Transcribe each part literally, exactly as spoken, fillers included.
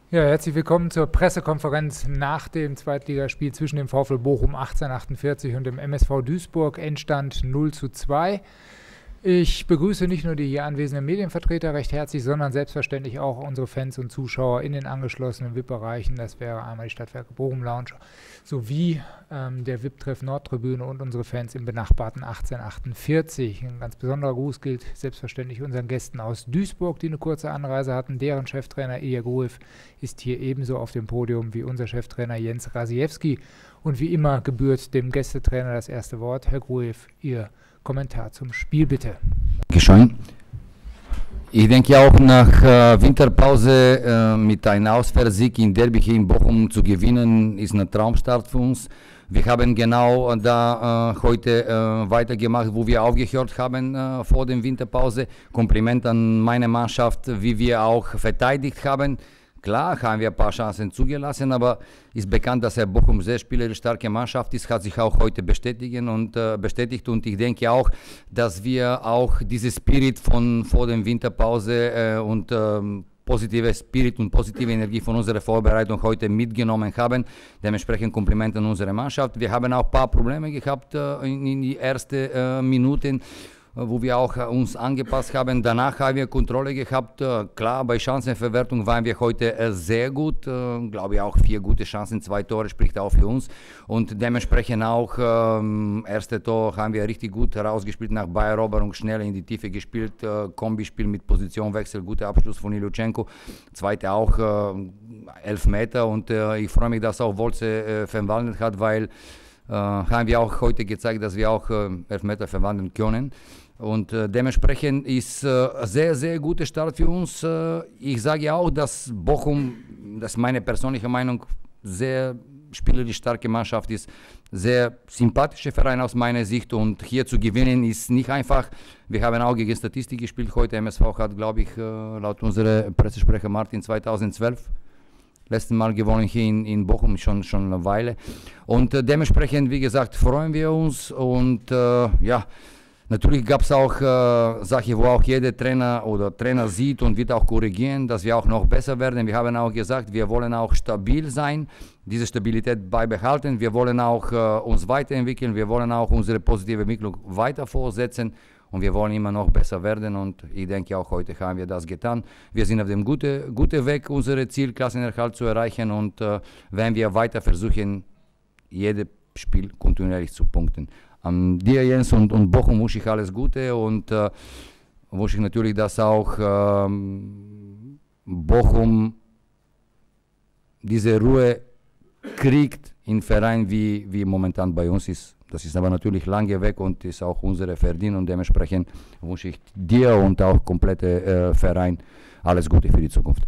Ja, herzlich willkommen zur Pressekonferenz nach dem Zweitligaspiel zwischen dem VfL Bochum achtzehnhundertachtundvierzig und dem M S V Duisburg. Endstand null zu zwei. Ich begrüße nicht nur die hier anwesenden Medienvertreter recht herzlich, sondern selbstverständlich auch unsere Fans und Zuschauer in den angeschlossenen V I P-Bereichen. Das wäre einmal die Stadtwerke Bochum Lounge sowie ähm, der V I P-Treff Nordtribüne und unsere Fans im benachbarten achtzehnhundertachtundvierzig. Ein ganz besonderer Gruß gilt selbstverständlich unseren Gästen aus Duisburg, die eine kurze Anreise hatten. Deren Cheftrainer Ilja Gruev ist hier ebenso auf dem Podium wie unser Cheftrainer Jens Rasiewski. Und wie immer gebührt dem Gästetrainer das erste Wort. Herr Gruev, Ihr Kommentar zum Spiel bitte. Dankeschön. Ich denke auch nach äh, Winterpause äh, mit einem Auswärtssieg in Derby hier in Bochum zu gewinnen, ist ein Traumstart für uns. Wir haben genau da äh, heute äh, weitergemacht, wo wir aufgehört haben äh, vor der Winterpause. Kompliment an meine Mannschaft, wie wir auch verteidigt haben. Klar haben wir ein paar Chancen zugelassen, aber ist bekannt, dass Herr Bochum sehr spielerisch starke Mannschaft ist, hat sich auch heute bestätigen und, äh, bestätigt und ich denke auch, dass wir auch diese Spirit von vor der Winterpause äh, und ähm, positive Spirit und positive Energie von unserer Vorbereitung heute mitgenommen haben. Dementsprechend Kompliment an unsere Mannschaft. Wir haben auch ein paar Probleme gehabt äh, in, in die ersten äh, Minuten, wo wir auch uns angepasst haben. Danach haben wir Kontrolle gehabt. Klar, bei Chancenverwertung waren wir heute sehr gut. Glaube ich auch vier gute Chancen, zwei Tore spricht auch für uns. Und dementsprechend auch, ähm, erste Tor haben wir richtig gut herausgespielt, nach Balleroberung schnell in die Tiefe gespielt. Äh, Kombispiel mit Positionwechsel, guter Abschluss von Ilyuchenko. Zweite auch äh, elf Meter und äh, ich freue mich, dass auch Wolze äh, verwandelt hat, weil äh, haben wir auch heute gezeigt, dass wir auch äh, elf Meter verwandeln können. Und äh, dementsprechend ist äh, ein sehr, sehr guter Start für uns. Äh, ich sage auch, dass Bochum, das ist meine persönliche Meinung, sehr spielerisch starke Mannschaft ist, sehr sympathischer Verein aus meiner Sicht und hier zu gewinnen ist nicht einfach. Wir haben auch gegen Statistik gespielt heute. M S V hat, glaube ich, äh, laut unserer Pressesprecher Martin zweitausendzwölf letzten Mal gewonnen hier in, in Bochum, schon, schon eine Weile. Und äh, dementsprechend, wie gesagt, freuen wir uns und äh, ja, natürlich gab es auch äh, Sachen, wo auch jeder Trainer oder Trainer sieht und wird auch korrigieren, dass wir auch noch besser werden. Wir haben auch gesagt, wir wollen auch stabil sein, diese Stabilität beibehalten. Wir wollen auch äh, uns weiterentwickeln, wir wollen auch unsere positive Entwicklung weiter fortsetzen und wir wollen immer noch besser werden und ich denke auch heute haben wir das getan. Wir sind auf dem guten gute Weg, unsere Ziel Klassenerhalt zu erreichen und äh, wenn wir weiter versuchen, jedes Spiel kontinuierlich zu punkten. Um, dir Jens und, und Bochum wünsche ich alles Gute und äh, wünsche ich natürlich, dass auch ähm, Bochum diese Ruhe kriegt im Verein, wie, wie momentan bei uns ist. Das ist aber natürlich lange weg und ist auch unsere Verdienst und dementsprechend wünsche ich dir und auch komplette äh, Verein alles Gute für die Zukunft.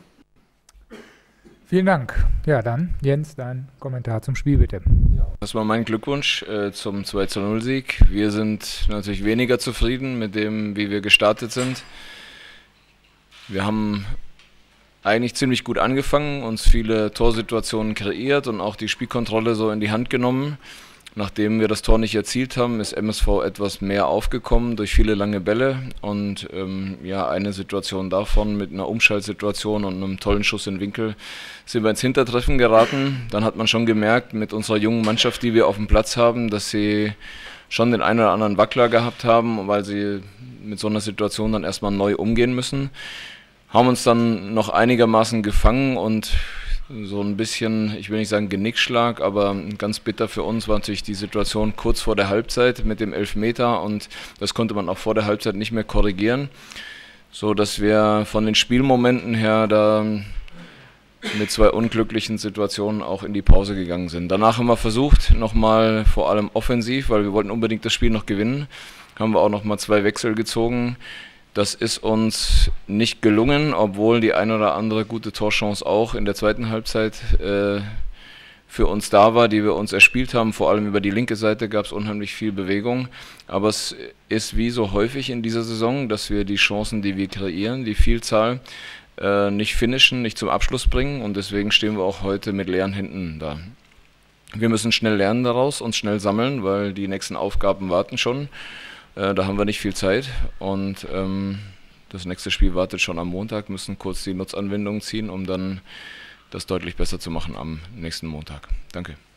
Vielen Dank. Ja, dann, Jens, dein Kommentar zum Spiel bitte. Das war mein Glückwunsch äh, zum zwei zu null Sieg. Wir sind natürlich weniger zufrieden mit dem, wie wir gestartet sind. Wir haben eigentlich ziemlich gut angefangen, uns viele Torsituationen kreiert und auch die Spielkontrolle so in die Hand genommen. Nachdem wir das Tor nicht erzielt haben, ist M S V etwas mehr aufgekommen durch viele lange Bälle und ähm, ja, eine Situation davon mit einer Umschaltsituation und einem tollen Schuss in Winkel sind wir ins Hintertreffen geraten. Dann hat man schon gemerkt mit unserer jungen Mannschaft, die wir auf dem Platz haben, dass sie schon den einen oder anderen Wackler gehabt haben, weil sie mit so einer Situation dann erstmal neu umgehen müssen. Haben uns dann noch einigermaßen gefangen und so ein bisschen, ich will nicht sagen Genickschlag, aber ganz bitter für uns war natürlich die Situation kurz vor der Halbzeit mit dem Elfmeter und das konnte man auch vor der Halbzeit nicht mehr korrigieren, so dass wir von den Spielmomenten her da mit zwei unglücklichen Situationen auch in die Pause gegangen sind. Danach haben wir versucht, nochmal vor allem offensiv, weil wir wollten unbedingt das Spiel noch gewinnen, haben wir auch nochmal zwei Wechsel gezogen. Das ist uns nicht gelungen, obwohl die ein oder andere gute Torchance auch in der zweiten Halbzeit äh, für uns da war, die wir uns erspielt haben. Vor allem über die linke Seite gab es unheimlich viel Bewegung. Aber es ist wie so häufig in dieser Saison, dass wir die Chancen, die wir kreieren, die Vielzahl, äh, nicht finishen, nicht zum Abschluss bringen. Und deswegen stehen wir auch heute mit leeren Händen da. Wir müssen schnell lernen daraus, uns schnell sammeln, weil die nächsten Aufgaben warten schon. Äh, da haben wir nicht viel Zeit und ähm, Das nächste Spiel wartet schon am Montag, müssen kurz die Nutzanwendung ziehen, um dann das deutlich besser zu machen am nächsten Montag. Danke.